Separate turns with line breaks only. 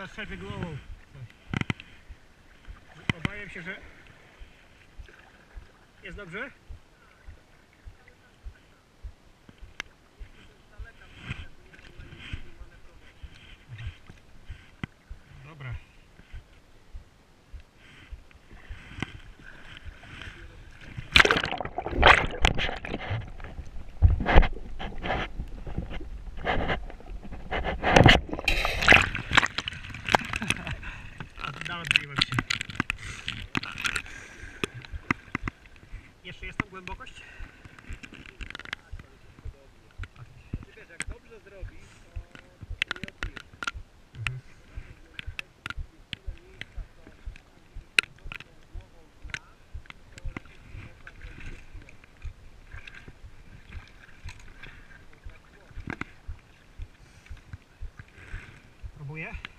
strzelbie głową. Obawiam się, że jest dobrze. Dobra. Nadbiłem się. Jeszcze jest tam głębokość?
Wiesz, jak dobrze zrobisz, to nie odbijesz.
Próbuję.